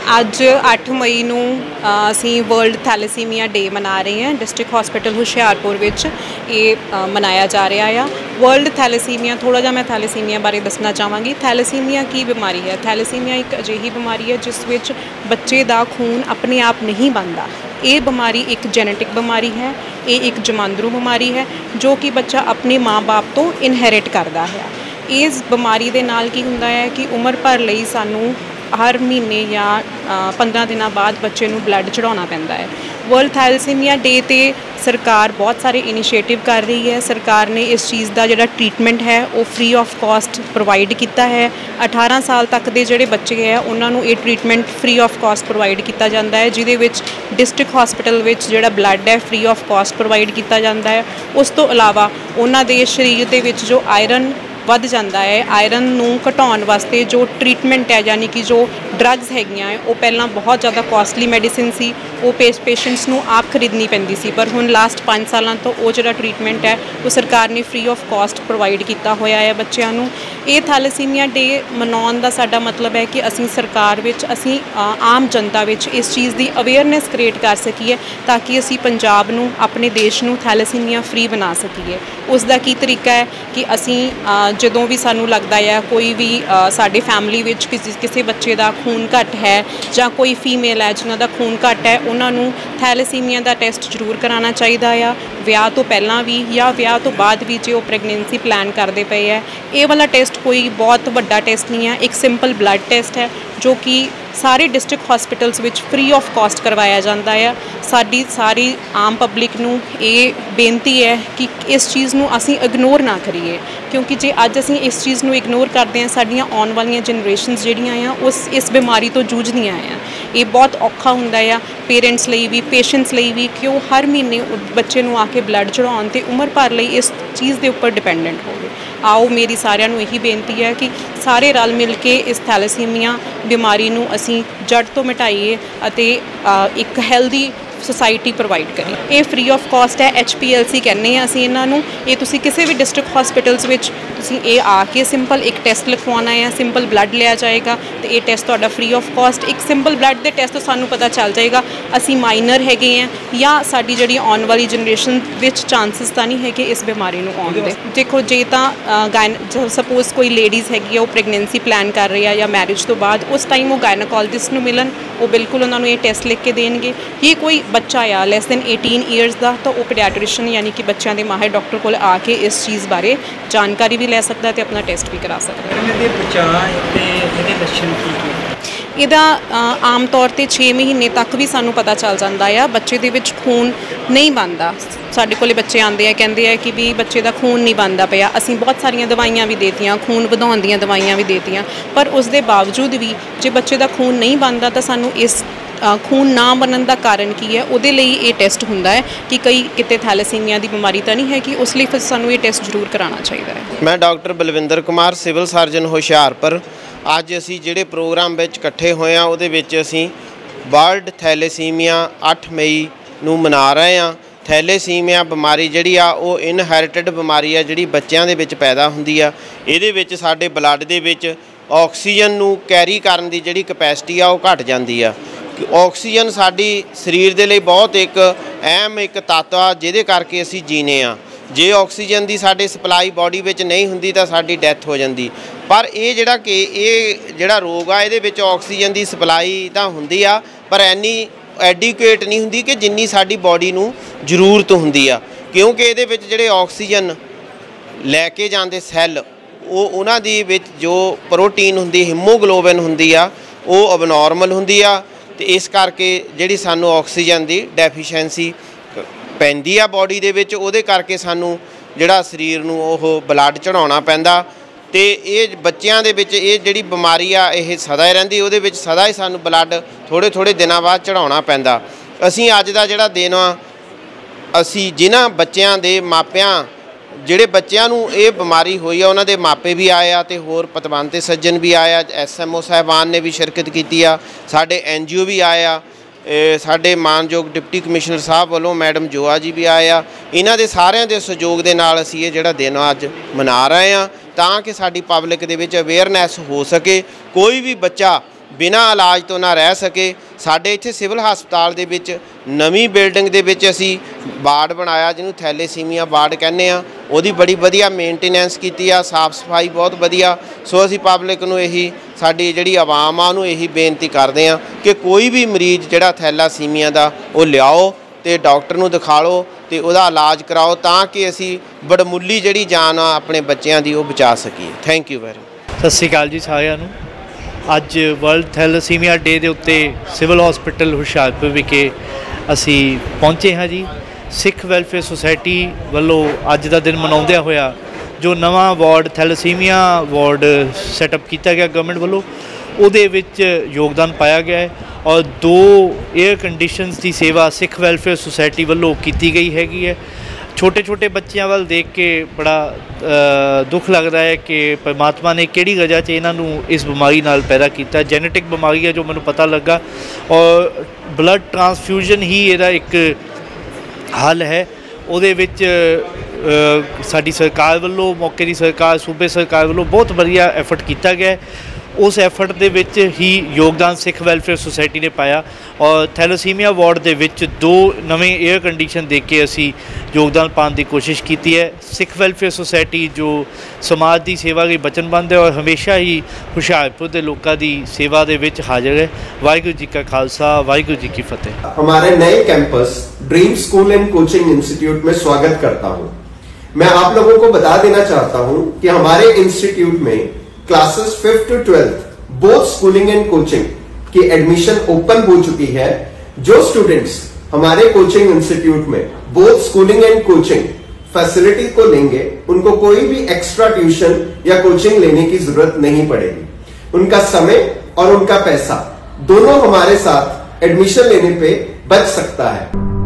ਅੱਜ 8 ਮਈ ਨੂੰ ਅਸੀਂ ਵਰਲਡ ਥੈਲੇਸੀਮੀਆ ਡੇ ਮਨਾ ਰਹੇ ਹਾਂ। ਡਿਸਟ੍ਰਿਕਟ ਹਸਪੀਟਲ ਹੁਸ਼ਿਆਰਪੁਰ ਵਿੱਚ ਇਹ ਮਨਾਇਆ ਜਾ ਰਿਹਾ ਆ। ਵਰਲਡ ਥੈਲੇਸੀਮੀਆ, ਥੋੜ੍ਹਾ ਜਿਹਾ ਮੈਂ ਥੈਲੇਸੀਮੀਆ ਬਾਰੇ ਦੱਸਣਾ ਚਾਹਾਂਗੀ। ਥੈਲੇਸੀਮੀਆ ਕੀ ਬਿਮਾਰੀ ਹੈ? ਥੈਲੇਸੀਮੀਆ ਇੱਕ ਅਜਿਹੀ ਬਿਮਾਰੀ ਹੈ ਜਿਸ ਵਿੱਚ ਬੱਚੇ ਦਾ ਖੂਨ ਆਪਣੇ ਆਪ ਨਹੀਂ ਬਣਦਾ। ਇਹ ਬਿਮਾਰੀ ਇੱਕ ਜੈਨੇਟਿਕ ਬਿਮਾਰੀ ਹੈ। ਇਹ ਇੱਕ ਜਮਾਂਦਰੂ ਬਿਮਾਰੀ ਹੈ ਜੋ ਕਿ ਬੱਚਾ ਆਪਣੇ ਮਾਂ-ਬਾਪ ਤੋਂ ਇਨਹੈਰਿਟ ਕਰਦਾ ਹੈ। ਇਸ ਬਿਮਾਰੀ ਦੇ ਨਾਲ ਕੀ ਹੁੰਦਾ ਹੈ ਕਿ ਉਮਰ ਭਰ ਲਈ ਸਾਨੂੰ ਹਰ ਮਹੀਨੇ ਜਾਂ 15 ਦਿਨਾਂ ਬਾਅਦ ਬੱਚੇ ਨੂੰ ਬਲੱਡ ਚੜਾਉਣਾ ਪੈਂਦਾ ਹੈ। ਵਰਲਡ ਥੈਲੇਸੀਮੀਆ ਡੇ 'ਤੇ ਸਰਕਾਰ ਬਹੁਤ ਸਾਰੇ ਇਨੀਸ਼ੀਏਟਿਵ ਕਰ ਰਹੀ ਹੈ। ਸਰਕਾਰ ਨੇ ਇਸ ਚੀਜ਼ ਦਾ ਜਿਹੜਾ ਟ੍ਰੀਟਮੈਂਟ ਹੈ ਉਹ ਫ੍ਰੀ ਆਫ ਕਾਸਟ ਪ੍ਰੋਵਾਈਡ ਕੀਤਾ ਹੈ। 18 ਸਾਲ ਤੱਕ ਦੇ ਜਿਹੜੇ ਬੱਚੇ ਹੈ ਉਹਨਾਂ ਨੂੰ ਇਹ treatment free of cost provide ਕੀਤਾ ਜਾਂਦਾ ਹੈ, ਜਿਹਦੇ ਵਿੱਚ ਡਿਸਟ੍ਰਿਕਟ ਹਸਪੀਟਲ ਵਿੱਚ ਜਿਹੜਾ ਬਲੱਡ ਹੈ ਫ੍ਰੀ ਆਫ ਕਾਸਟ ਪ੍ਰੋਵਾਈਡ ਕੀਤਾ ਜਾਂਦਾ ਹੈ। ਉਸ ਤੋਂ ਇਲਾਵਾ ਉਹਨਾਂ ਦੇ ਸਰੀਰ ਦੇ ਵਿੱਚ ਜੋ ਆਇਰਨ ਵੱਧ ਜਾਂਦਾ ਹੈ, ਆਇਰਨ ਨੂੰ ਘਟਾਉਣ ਵਾਸਤੇ ਜੋ ਟ੍ਰੀਟਮੈਂਟ ਹੈ, ਯਾਨੀ ਕਿ ਜੋ ਡਰੱਗਸ ਹੈਗੀਆਂ ਹੈ, ਉਹ ਪਹਿਲਾਂ ਬਹੁਤ ਜ਼ਿਆਦਾ ਕੋਸਟਲੀ ਮੈਡੀਸਿਨ ਸੀ, ਉਹ ਪੇਸ਼ੈਂਟਸ ਨੂੰ ਆਪ ਖਰੀਦਣੀ ਪੈਂਦੀ ਸੀ। ਪਰ ਹੁਣ ਲਾਸਟ 5 ਸਾਲਾਂ ਤੋਂ ਉਹ ਜਿਹੜਾ ਟ੍ਰੀਟਮੈਂਟ ਹੈ ਉਹ ਸਰਕਾਰ ਨੇ ਫ੍ਰੀ ਆਫ ਕਾਸਟ ਪ੍ਰੋਵਾਈਡ ਕੀਤਾ ਹੋਇਆ ਹੈ ਬੱਚਿਆਂ ਨੂੰ। ਇਹ ਥੈਲੇਸੀਮੀਆ ਡੇ ਮਨਾਉਣ ਦਾ ਸਾਡਾ ਮਤਲਬ ਹੈ ਕਿ ਅਸੀਂ ਸਰਕਾਰ ਵਿੱਚ, ਅਸੀਂ ਆਮ ਜਨਤਾ ਵਿੱਚ ਇਸ ਚੀਜ਼ ਦੀ ਅਵੇਅਰਨੈਸ ਕ੍ਰੀਏਟ ਕਰ ਸਕੀਏ ਤਾਂ ਕਿ ਅਸੀਂ ਪੰਜਾਬ ਨੂੰ, ਆਪਣੇ ਦੇਸ਼ ਨੂੰ ਥੈਲੇਸੀਮੀਆ ਫ੍ਰੀ ਬਣਾ ਸਕੀਏ। ਉਸ ਦਾ ਕੀ ਤਰੀਕਾ ਹੈ ਕਿ ਅਸੀਂ ਜਦੋਂ ਵੀ ਸਾਨੂੰ ਲੱਗਦਾ ਹੈ ਕੋਈ ਵੀ ਸਾਡੇ ਫੈਮਿਲੀ ਵਿੱਚ ਕਿਸੇ ਬੱਚੇ ਦਾ ਖੂਨ ਘੱਟ ਹੈ ਜਾਂ ਕੋਈ ਫੀਮੇਲ ਹੈ ਜਿਨ੍ਹਾਂ ਦਾ ਖੂਨ ਘੱਟ ਹੈ, ਉਹਨਾਂ ਨੂੰ ਥੈਲੇਸੀਮੀਆ ਦਾ ਟੈਸਟ ਜ਼ਰੂਰ ਕਰਾਉਣਾ ਚਾਹੀਦਾ ਆ। ਵਿਆਹ ਤੋਂ ਪਹਿਲਾਂ ਵੀ ਜਾਂ ਵਿਆਹ ਤੋਂ ਬਾਅਦ ਵੀ ਜੇ ਉਹ ਪ੍ਰੈਗਨੈਂਸੀ ਪਲਾਨ ਕਰਦੇ ਪਏ ਹੈ। ਇਹ ਵਾਲਾ ਟੈਸਟ ਕੋਈ ਬਹੁਤ ਵੱਡਾ ਟੈਸਟ ਨਹੀਂ ਹੈ, ਇੱਕ ਸਿੰਪਲ ਬਲੱਡ ਟੈਸਟ ਹੈ ਜੋ ਕਿ ਸਾਰੇ ਡਿਸਟ੍ਰਿਕਟ ਹਸਪੀਟਲਸ ਵਿੱਚ ਫ੍ਰੀ ਆਫ ਕਾਸਟ ਕਰਵਾਇਆ ਜਾਂਦਾ ਆ। ਸਾਡੀ ਸਾਰੀ ਆਮ ਪਬਲਿਕ ਨੂੰ ਇਹ ਬੇਨਤੀ ਹੈ ਕਿ ਇਸ ਚੀਜ਼ ਨੂੰ ਅਸੀਂ ਇਗਨੋਰ ਨਾ ਕਰੀਏ, ਕਿਉਂਕਿ ਜੇ ਅੱਜ ਅਸੀਂ ਇਸ ਚੀਜ਼ ਨੂੰ ਇਗਨੋਰ ਕਰਦੇ ਹਾਂ, ਸਾਡੀਆਂ ਆਉਣ ਵਾਲੀਆਂ ਜਨਰੇਸ਼ਨਸ ਜਿਹੜੀਆਂ ਆ ਇਸ ਬਿਮਾਰੀ ਤੋਂ ਜੂਝਦੀਆਂ ਆ। ਇਹ ਬਹੁਤ ਔਖਾ ਹੁੰਦਾ ਆ ਪੇਰੈਂਟਸ ਲਈ ਵੀ, ਪੇਸ਼ੈਂਟਸ ਲਈ ਵੀ, ਕਿ ਉਹ ਹਰ ਮਹੀਨੇ ਬੱਚੇ ਨੂੰ ਆ ਕੇ ਬਲੱਡ ਚੜਾਉਣ ਅਤੇ ਉਮਰ ਭਰ ਲਈ ਇਸ ਚੀਜ਼ ਦੇ ਉੱਪਰ ਡਿਪੈਂਡੈਂਟ ਹੋਵੇ। ਆਓ ਮੇਰੀ ਸਾਰਿਆਂ ਨੂੰ ਇਹੀ ਬੇਨਤੀ ਹੈ ਕਿ ਸਾਰੇ ਰਲ ਮਿਲ ਕੇ ਇਸ ਥੈਲੇਸੀਮੀਆ ਬਿਮਾਰੀ ਨੂੰ ਅਸੀਂ ਜੜ੍ਹ ਤੋਂ ਮਿਟਾਈਏ ਅਤੇ ਇੱਕ ਹੈਲਦੀ ਸੁਸਾਇਟੀ ਪ੍ਰੋਵਾਈਡ ਕਰੀ। ਇਹ ਫ੍ਰੀ ਆਫ ਕਾਸਟ ਹੈ, HPLC ਕਹਿੰਦੇ ਹਾਂ ਅਸੀਂ ਇਹਨਾਂ ਨੂੰ। ਇਹ ਤੁਸੀਂ ਕਿਸੇ ਵੀ ਡਿਸਟ੍ਰਿਕਟ ਹਸਪੀਟਲਸ ਵਿੱਚ ਤੁਸੀਂ ਇਹ ਆ ਕੇ ਸਿੰਪਲ ਇੱਕ ਟੈਸਟ ਲਿਖਵਾਉਣਾ ਹੈ, ਸਿੰਪਲ ਬਲੱਡ ਲਿਆ ਜਾਏਗਾ ਅਤੇ ਇਹ ਟੈਸਟ ਤੁਹਾਡਾ ਫ੍ਰੀ ਆਫ ਕਾਸਟ। ਇੱਕ ਸਿੰਪਲ ਬਲੱਡ ਦੇ ਟੈਸਟ ਤੋਂ ਸਾਨੂੰ ਪਤਾ ਚੱਲ ਜਾਏਗਾ ਅਸੀਂ ਮਾਈਨਰ ਹੈਗੇ ਹਾਂ ਜਾਂ ਸਾਡੀ ਜਿਹੜੀ ਆਉਣ ਵਾਲੀ ਜਨਰੇਸ਼ਨ ਵਿੱਚ ਚਾਂਸਿਸ ਤਾਂ ਨਹੀਂ ਹੈਗੇ ਇਸ ਬਿਮਾਰੀ ਨੂੰ ਆਉਣ ਦੇ। ਦੇਖੋ, ਜੇ ਤਾਂ ਸਪੋਜ਼ ਕੋਈ ਲੇਡੀਜ਼ ਹੈਗੀ ਆ, ਉਹ ਪ੍ਰੈਗਨੈਂਸੀ ਪਲਾਨ ਕਰ ਰਹੀ ਆ ਜਾਂ ਮੈਰਿਜ ਤੋਂ ਬਾਅਦ, ਉਸ ਟਾਈਮ ਉਹ ਗਾਇਨੋਕੋਲੋਜਿਸਟ ਨੂੰ ਮਿਲਣ, ਉਹ ਬਿਲਕੁਲ ਉਹਨਾਂ ਨੂੰ ਇਹ ਟੈਸਟ ਲਿਖ ਕੇ ਦੇਣਗੇ। ਜੇ ਕੋਈ ਬੱਚਾ ਆ ਲੈਸ ਦੈਨ 18 ਈਅਰਸ ਦਾ, ਤਾਂ ਉਹ ਪੀਡੀਆਟ੍ਰੀਸ਼ੀਅਨ ਯਾਨੀ ਕਿ ਬੱਚਿਆਂ ਦੇ ਮਾਹਿਰ ਡਾਕਟਰ ਕੋਲ ਆ ਕੇ ਇਸ ਚੀਜ਼ ਬਾਰੇ ਜਾਣਕਾਰੀ ਵੀ ਲੈ ਸਕਦਾ ਅਤੇ ਆਪਣਾ ਟੈਸਟ ਵੀ ਕਰਾ ਸਕਦਾ। ਇਹਦੇ ਬਚਾਅ ਅਤੇ ਇਹਦੇ ਲੱਛਣ ਕੀ? ਇਹਦਾ ਆਮ ਤੌਰ 'ਤੇ 6 ਮਹੀਨੇ ਤੱਕ ਵੀ ਸਾਨੂੰ ਪਤਾ ਚੱਲ ਜਾਂਦਾ ਆ। ਬੱਚੇ ਦੇ ਵਿੱਚ ਖੂਨ ਨਹੀਂ ਬਣਦਾ। ਸਾਡੇ ਕੋਲ ਬੱਚੇ ਆਉਂਦੇ ਆ, ਕਹਿੰਦੇ ਆ ਕਿ ਵੀ ਬੱਚੇ ਦਾ ਖੂਨ ਨਹੀਂ ਬਣਦਾ ਪਿਆ। ਅਸੀਂ ਬਹੁਤ ਸਾਰੀਆਂ ਦਵਾਈਆਂ ਵੀ ਦੇਤੀਆਂ, ਖੂਨ ਵਧਾਉਣ ਦੀਆਂ ਦਵਾਈਆਂ ਵੀ ਦੇਤੀਆਂ, ਪਰ ਉਸ ਦੇ ਬਾਵਜੂਦ ਵੀ ਜੇ ਬੱਚੇ ਦਾ ਖੂਨ ਨਹੀਂ ਬਣਦਾ ਤਾਂ ਸਾਨੂੰ ਇਸ ਖੂਨ ਨਾ ਬਣਨ ਦਾ ਕਾਰਨ ਕੀ ਹੈ, ਉਹਦੇ ਲਈ ਇਹ ਟੈਸਟ ਹੁੰਦਾ ਹੈ ਕਿ ਕਿਤੇ ਥੈਲੇਸੀਮੀਆ ਦੀ ਬਿਮਾਰੀ ਤਾਂ ਨਹੀਂ ਹੈ ਕਿ ਉਸ ਲਈ ਫਿਰ ਸਾਨੂੰ ਇਹ ਟੈਸਟ ਜ਼ਰੂਰ ਕਰਾਉਣਾ ਚਾਹੀਦਾ ਹੈ। ਮੈਂ doctor Balwinder Kumar, civil surgeon Hoshiarpur. ਅੱਜ ਅਸੀਂ ਜਿਹੜੇ ਪ੍ਰੋਗਰਾਮ ਵਿੱਚ ਇਕੱਠੇ ਹੋਏ ਹਾਂ ਉਹਦੇ ਵਿੱਚ ਅਸੀਂ ਵਰਲਡ ਥੈਲੇਸੀਮੀਆ 8 ਮਈ ਨੂੰ ਮਨਾ ਰਹੇ ਹਾਂ। ਥੈਲੇਸੀਮੀਆ ਬਿਮਾਰੀ ਜਿਹੜੀ ਆ ਉਹ ਇਨਹੈਰਿਟਡ ਬਿਮਾਰੀ ਆ, ਜਿਹੜੀ ਬੱਚਿਆਂ ਦੇ ਵਿੱਚ ਪੈਦਾ ਹੁੰਦੀ ਆ। ਇਹਦੇ ਵਿੱਚ ਸਾਡੇ ਬਲੱਡ ਦੇ ਵਿੱਚ ਆਕਸੀਜਨ ਨੂੰ ਕੈਰੀ ਕਰਨ ਦੀ ਜਿਹੜੀ ਕਪੈਸਿਟੀ ਆ ਉਹ ਘੱਟ ਜਾਂਦੀ ਆ। ਆਕਸੀਜਨ ਸਾਡੀ ਸਰੀਰ ਦੇ ਲਈ ਬਹੁਤ ਇੱਕ ਅਹਿਮ ਇੱਕ ਤੱਤ ਆ, ਜਿਹਦੇ ਕਰਕੇ ਅਸੀਂ ਜੀਨੇ ਆ। ਜੇ ਆਕਸੀਜਨ ਦੀ ਸਾਡੇ ਸਪਲਾਈ ਬਾਡੀ ਵਿੱਚ ਨਹੀਂ ਹੁੰਦੀ ਤਾਂ ਸਾਡੀ ਡੈਥ ਹੋ ਜਾਂਦੀ। ਪਰ ਇਹ ਜਿਹੜਾ ਰੋਗ ਆ, ਇਹਦੇ ਵਿੱਚ ਆਕਸੀਜਨ ਦੀ ਸਪਲਾਈ ਤਾਂ ਹੁੰਦੀ ਆ, ਪਰ ਇੰਨੀ ਐਡੀਕੁਏਟ ਨਹੀਂ ਹੁੰਦੀ ਕਿ ਜਿੰਨੀ ਸਾਡੀ ਬਾਡੀ ਨੂੰ ਜ਼ਰੂਰਤ ਹੁੰਦੀ ਆ, ਕਿਉਂਕਿ ਇਹਦੇ ਵਿੱਚ ਜਿਹੜੇ ਆਕਸੀਜਨ ਲੈ ਕੇ ਜਾਂਦੇ ਸੈੱਲ, ਉਹਨਾਂ ਦੀ ਵਿੱਚ ਜੋ ਪ੍ਰੋਟੀਨ ਹੁੰਦੀ, ਹੀਮੋਗਲੋਬਿਨ ਹੁੰਦੀ ਆ, ਉਹ ਅਬਨੋਰਮਲ ਹੁੰਦੀ ਆ। ਅਤੇ ਇਸ ਕਰਕੇ ਜਿਹੜੀ ਸਾਨੂੰ ਆਕਸੀਜਨ ਦੀ ਡੈਫੀਸ਼ੈਂਸੀ ਪੈਂਦੀ ਆ ਬਾਡੀ ਦੇ ਵਿੱਚ, ਉਹਦੇ ਕਰਕੇ ਸਾਨੂੰ ਜਿਹੜਾ ਸਰੀਰ ਨੂੰ ਉਹ ਬਲੱਡ ਚੜਾਉਣਾ ਪੈਂਦਾ। ਅਤੇ ਇਹ ਬੱਚਿਆਂ ਦੇ ਵਿੱਚ ਇਹ ਜਿਹੜੀ ਬਿਮਾਰੀ ਆ ਇਹ ਸਦਾ ਹੀ ਰਹਿੰਦੀ, ਉਹਦੇ ਵਿੱਚ ਸਦਾ ਹੀ ਸਾਨੂੰ ਬਲੱਡ ਥੋੜ੍ਹੇ ਦਿਨਾਂ ਬਾਅਦ ਚੜਾਉਣਾ ਪੈਂਦਾ। ਅਸੀਂ ਅੱਜ ਦਾ ਜਿਹੜਾ ਦਿਨ ਆ, ਅਸੀਂ ਜਿਨ੍ਹਾਂ ਬੱਚਿਆਂ ਦੇ ਮਾਪਿਆਂ, ਜਿਹੜੇ ਬੱਚਿਆਂ ਨੂੰ ਇਹ ਬਿਮਾਰੀ ਹੋਈ ਆ, ਉਹਨਾਂ ਦੇ ਮਾਪੇ ਵੀ ਆਏ ਆ ਅਤੇ ਹੋਰ ਪਤਵੰਤੇ ਸੱਜਣ ਵੀ ਆਏ ਆ, SMO ਸਾਹਿਬਾਨ ਨੇ ਵੀ ਸ਼ਿਰਕਤ ਕੀਤੀ ਆ, ਸਾਡੇ NGO ਵੀ ਆਏ ਆ, ਸਾਡੇ ਮਾਨਯੋਗ ਡਿਪਟੀ ਕਮਿਸ਼ਨਰ ਸਾਹਿਬ ਵੱਲੋਂ ਮੈਡਮ ਜੋਆ ਜੀ ਵੀ ਆਏ ਆ। ਇਹਨਾਂ ਦੇ ਸਾਰਿਆਂ ਦੇ ਸਹਿਯੋਗ ਦੇ ਨਾਲ ਅਸੀਂ ਇਹ ਜਿਹੜਾ ਦਿਨ ਅੱਜ ਮਨਾ ਰਹੇ ਹਾਂ ਤਾਂ ਕਿ ਸਾਡੀ ਪਬਲਿਕ ਦੇ ਵਿੱਚ ਅਵੇਅਰਨੈਸ ਹੋ ਸਕੇ। ਕੋਈ ਵੀ ਬੱਚਾ बिना इलाज तो ना रह सके। साडे इत्थे सिविल हस्पताल दे विच नवीं बिल्डिंग दे विच असीं वार्ड बनाया जिहनूं थैलेसीमिया वार्ड कहने आ, ਉਹਦੀ बड़ी वधिया मेनटेनेंस कीती आ, साफ सफाई बहुत वधिया। सो असीं पब्लिक नूं यही साडी जिहड़ी आवाम आ ਉਹਨੂੰ यही बेनती करदे आ कि कोई भी मरीज़ जिहड़ा थैलासीमिया दा ਉਹ लियाओ ਤੇ डॉक्टर ਨੂੰ दिखा लो ਤੇ ਉਹਦਾ इलाज कराओ ਤਾਂ कि ਅਸੀਂ बड़मुੱਲੀ ਜਿਹੜੀ जान आ ਆਪਣੇ ਬੱਚਿਆਂ ਦੀ ਉਹ ਬਚਾ ਸਕੀਏ। Thank you very much. ਸਤਿ ਸ਼੍ਰੀ ਅਕਾਲ ਜੀ ਸਾਰਿਆਂ ਨੂੰ। ਅੱਜ ਵਰਲਡ ਥੈਲੇਸੀਮੀਆ ਡੇ ਦੇ ਉੱਤੇ ਸਿਵਲ ਹਸਪੀਟਲ ਹੁਸ਼ਿਆਰਪੁਰ ਵਿਖੇ ਅਸੀਂ ਪਹੁੰਚੇ ਹਾਂ ਜੀ। ਸਿੱਖ ਵੈਲਫੇਅਰ ਸੁਸਾਇਟੀ ਵੱਲੋਂ ਅੱਜ ਦਾ ਦਿਨ ਮਨਾਉਂਦਿਆਂ ਹੋਇਆ ਜੋ ਨਵਾਂ ਵਾਰਡ ਥੈਲੇਸੀਮੀਆ ਵਾਰਡ ਸੈਟਅਪ ਕੀਤਾ ਗਿਆ ਗਵਰਨਮੈਂਟ ਵੱਲੋਂ, ਉਹਦੇ ਵਿੱਚ ਯੋਗਦਾਨ ਪਾਇਆ ਗਿਆ ਹੈ ਔਰ 2 에ਅਰ ਕੰਡੀਸ਼ਨਸ ਦੀ ਸੇਵਾ ਸਿੱਖ ਵੈਲਫੇਅਰ ਸੁਸਾਇਟੀ ਵੱਲੋਂ ਕੀਤੀ ਗਈ ਹੈਗੀ ਹੈ। छोटे छोटे बच्चों वाल देख के बड़ा दुख लगता है कि परमात्मा ने किहड़ी वजह से इन्हों इस बीमारी नाल पैदा किया। जेनेटिक बीमारी है जो मैनूं पता लगा और ब्लड ट्रांसफ्यूजन ही इहदा एक हल है। उहदे विच साडी सरकार वालों मौके की सरकार सूबे सरकार वालों बहुत वधिया एफर्ट किया गया है। उस एफर्ट दे विच ही योगदान सिख वैलफेयर सोसाइटी ने पाया और थैलेसीमिया वार्ड दे विच 2 नवे एयर कंडीशन दे के असी योगदान पाने की कोशिश की है। सिख वैलफेयर सोसाइटी जो समाज की सेवा की वचनबद्ध है और हमेशा ही हुशियारपुर के लोगों की सेवा दे विच हाजिर है। वाहिगुरू जी का खालसा वाहिगुरू जी की फतेह। हमारे नए campus dream school and coaching institute में स्वागत करता हूं। मैं आप लोगों को बता देना चाहता हूं कि हमारे इंस्टीट्यूट में classes 5th to 12th both schooling and coaching की एडमिशन ओपन हो चुकी है। जो स्टूडेंट्स हमारे कोचिंग इंस्टीट्यूट में both schooling and coaching facility को लेंगे उनको कोई भी एक्स्ट्रा ट्यूशन या कोचिंग लेने की जरूरत नहीं पड़ेगी। उनका समय और उनका पैसा दोनों हमारे साथ एडमिशन लेने पे बच सकता है।